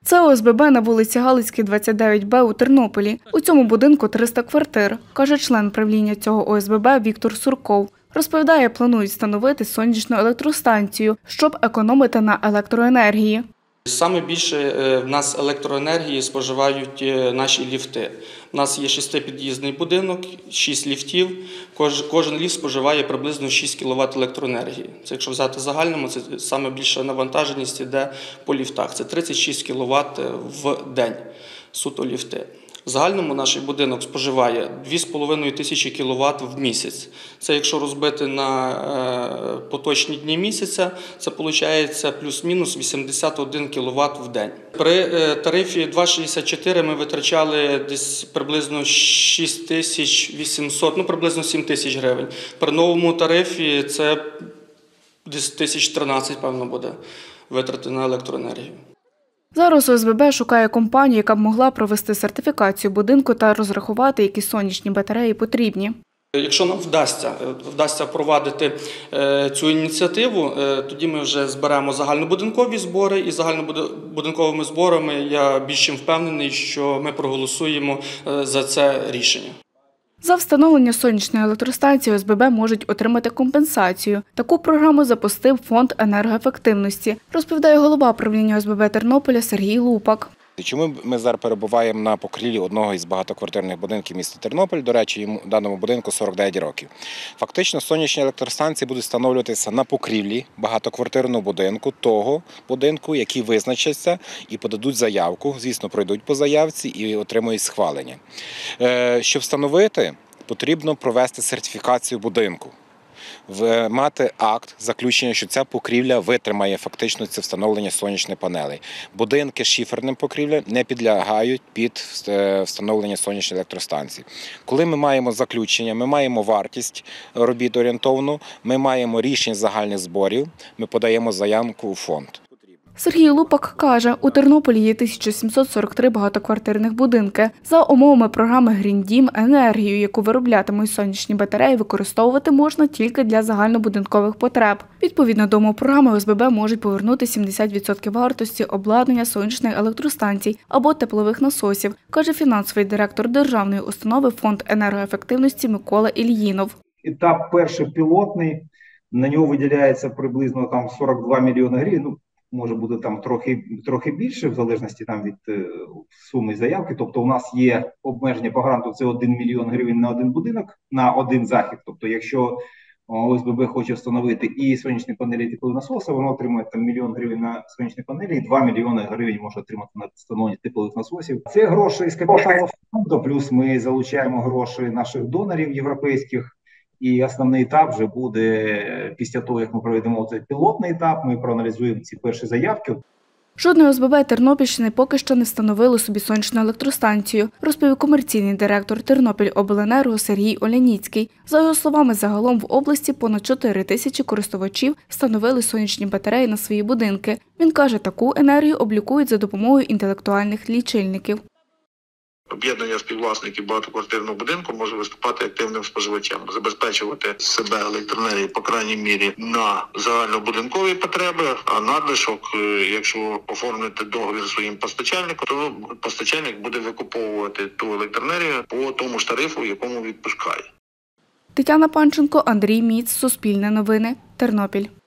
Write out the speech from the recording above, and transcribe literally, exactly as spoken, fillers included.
Це О С Б Б на вулиці Галицькій, двадцять дев'ять Б у Тернополі. У цьому будинку триста квартир, каже член правління цього О С Б Б Віктор Сурков. Розповідає, планують встановити сонячну електростанцію, щоб економити на електроенергії. Саме більше в нас електроенергії споживають наші ліфти. У нас є шестипід'їзний будинок, шість ліфтів. Кожен ліфт споживає приблизно шість кіловат електроенергії. Це якщо взяти загальному, це саме більша навантаженість йде по ліфтах. Це тридцять шість кіловат в день, суто ліфти. В загальному наш будинок споживає дві з половиною тисячі кіловат в місяць. Це якщо розбити на поточні дні місяця, це виходить плюс-мінус вісімдесят один кіловат в день. При тарифі два шістдесят чотири ми витрачали десь приблизно шість тисяч вісімсот, ну приблизно сім тисяч гривень. При новому тарифі це десь тисяч тринадцять, певно, буде витрати на електроенергію. Зараз О С Б Б шукає компанію, яка б могла провести сертифікацію будинку та розрахувати, які сонячні батареї потрібні. Якщо нам вдасться, вдасться провадити цю ініціативу, тоді ми вже зберемо загальнобудинкові збори, і загальнобудинковими зборами я більш чим впевнений, що ми проголосуємо за це рішення. За встановлення сонячної електростанції О С Б Б можуть отримати компенсацію. Таку програму запустив Фонд енергоефективності, розповідає голова правління О С Б Б Тернополя Сергій Лупак. Чому ми зараз перебуваємо на покрівлі одного із багатоквартирних будинків міста Тернополь? До речі, йому даному будинку сорок дев'ять років. Фактично, сонячні електростанції будуть встановлюватися на покрівлі багатоквартирного будинку, того будинку, який визначаться і подадуть заявку, звісно, пройдуть по заявці і отримують схвалення. Щоб встановити, потрібно провести сертифікацію будинку. Мати акт заключення, що ця покрівля витримає фактично це встановлення сонячних панелей. Будинки з шиферним покрівлям не підлягають під встановлення сонячної електростанції. Коли ми маємо заключення, ми маємо вартість робіт орієнтовну, ми маємо рішення загальних зборів, ми подаємо заявку у фонд. Сергій Лупак каже, у Тернополі є тисяча сімсот сорок три багатоквартирних будинки. За умовами програми «Грін Дім» енергію, яку вироблятимуть сонячні батареї, використовувати можна тільки для загальнобудинкових потреб. Відповідно до умов програми О С Б Б можуть повернути сімдесят відсотків вартості обладнання сонячних електростанцій або теплових насосів, каже фінансовий директор державної установи Фонд енергоефективності Микола Ільїнов. Етап перший пілотний, на нього виділяється приблизно там сорок два мільйони гривень. Може бути там трохи, трохи більше, в залежності там від е, суми заявки. Тобто у нас є обмеження по гранту, це один мільйон гривень на один будинок, на один захід. Тобто якщо О С Б Б хоче встановити і сонячні панелі, і теплові насоси, воно отримує там мільйон гривень на сонячні панелі, і два мільйони гривень може отримати на встановлення теплових насосів. Це гроші з капіталу фонду, плюс ми залучаємо гроші наших донорів європейських. І основний етап вже буде після того, як ми проведемо цей пілотний етап, ми проаналізуємо ці перші заявки. Жодне О С Б Б Тернопільщини поки що не встановило собі сонячну електростанцію, розповів комерційний директор Тернопільобленерго Сергій Оляніцький. За його словами, загалом в області понад чотири тисячі користувачів встановили сонячні батареї на свої будинки. Він каже, таку енергію облікують за допомогою інтелектуальних лічильників. Об'єднання співвласників багатоквартирного будинку може виступати активним споживачем, забезпечувати себе електроенергією, по крайній мірі, на загальнобудинкові потреби, а надлишок, якщо оформити договір зі своїм постачальником, то постачальник буде викуповувати ту електроенергію по тому ж тарифу, якому відпускає. Тетяна Панченко, Андрій Міц, Суспільне новини, Тернопіль.